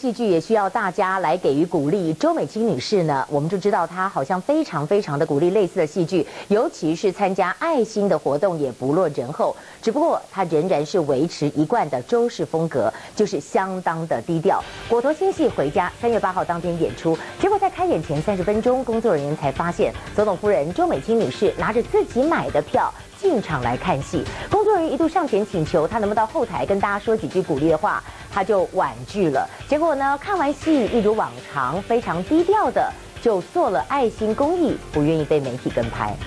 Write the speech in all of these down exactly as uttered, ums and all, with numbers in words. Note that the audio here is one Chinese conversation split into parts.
戏剧也需要大家来给予鼓励。周美青女士呢，我们就知道她好像非常非常的鼓励类似的戏剧，尤其是参加爱心的活动也不落人后。只不过她仍然是维持一贯的周氏风格，就是相当的低调。果陀新戏《回家》三月八号当天演出，结果在开演前三十分钟，工作人员才发现总统夫人周美青女士拿着自己买的票进场来看戏。工作人员一度上前请求她能不能到后台跟大家说几句鼓励的话，她就婉拒了。结果呢，看完戏一如往常，非常低调的就做了爱心公益，不愿意被媒体跟拍。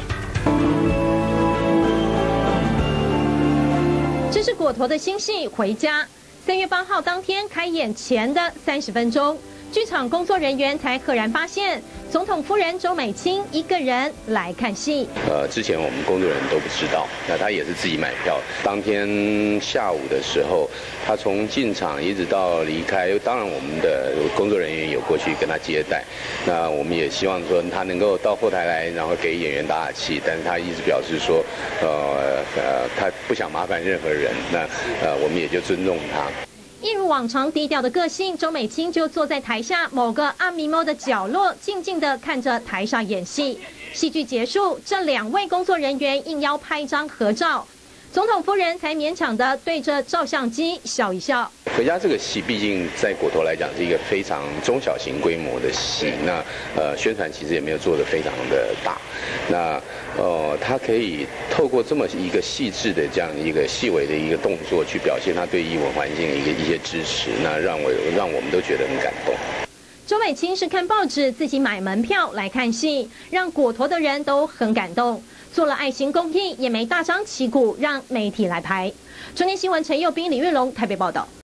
这是果陀的新戏《回家》，三月八号当天开演前的三十分钟，剧场工作人员才赫然发现，总统夫人周美青一个人来看戏。 呃，之前我们工作人员都不知道，那他也是自己买票。当天下午的时候，他从进场一直到离开，当然我们的工作人员有过去跟他接待。那我们也希望说他能够到后台来，然后给演员打打气。但是他一直表示说，呃呃，他不想麻烦任何人。那呃，我们也就尊重他。 一如往常低调的个性，周美青就坐在台下某个暗迷蒙的角落，静静地看着台上演戏。戏剧结束，这两位工作人员应邀拍张合照，总统夫人才勉强地对着照相机笑一笑。 回家这个戏，毕竟在果陀来讲是一个非常中小型规模的戏，那呃宣传其实也没有做得非常的大，那呃他可以透过这么一个细致的这样一个细微的一个动作，去表现他对艺文环境的一个一些支持，那让我让我们都觉得很感动。 周美青是看报纸自己买门票来看戏，让果陀的人都很感动。做了爱心公益，也没大张旗鼓让媒体来拍。中天新闻陈佑斌、李玉龙台北报道。